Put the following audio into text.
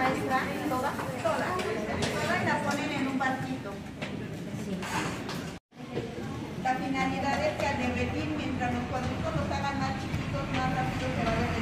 maestra? ¿Toda? Toda y la ponen en un barquito. Sí. La finalidad es que al derretir, mientras los cuadritos los hagan más chiquitos, más rápido se va a derretir.